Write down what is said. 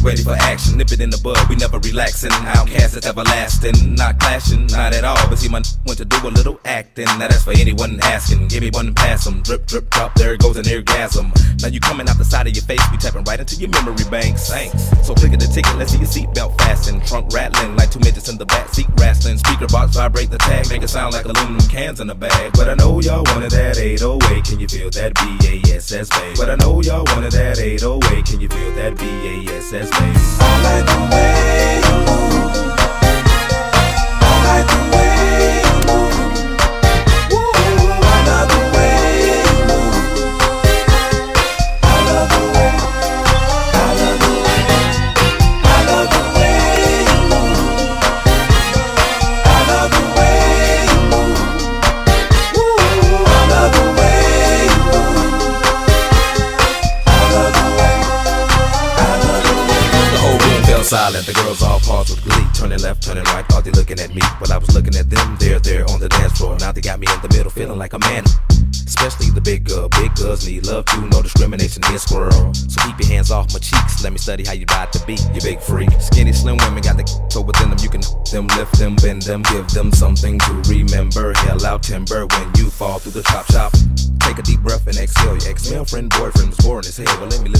ready for action, nip it in the bud, we never relaxing. Outcast is everlasting, not clashing, not at all. But see, my went to do a little acting. Now that's for anyone asking. Give me one and pass 'em. Drip, drip, drop, there goes an orgasm. Now you coming out the side of your face, we tapping right into your memory banks. Thanks. So click at the ticket, let's see your seatbelt fasten. Trunk rattling like two midgets in the back seat wrestling. Speaker box vibrate the tag, make it sound like aluminum cans in a bag. But I know y'all wanted that 808. Can you feel that BASS bass? But I know y'all wanted that 808. Can you feel that BASS bass? I like the way you move. I like the way you move. Woo, I love the way you move. I love the way. I love the way. I love the way you move. I love the way you move. Woo, I love the way you move. I love the way. I love the way. The whole room fell silent, the girls all paused with glee. Turning left, turning right, thought they looking at me. But I was looking at them, there on the dance floor. Now they got me in the middle, feeling like a man. Especially the big girls need love too, no discrimination here, squirrel. So keep your hands off my cheeks, let me study how you ride the beat, you big freak. Skinny, slim women got the toe within them, you can them, lift them, bend them, give them something to remember. Hell out timber when you fall through the chop shop. Take a deep breath and exhale. Your ex-girlfriend, boyfriend was boring as hell. Well, let me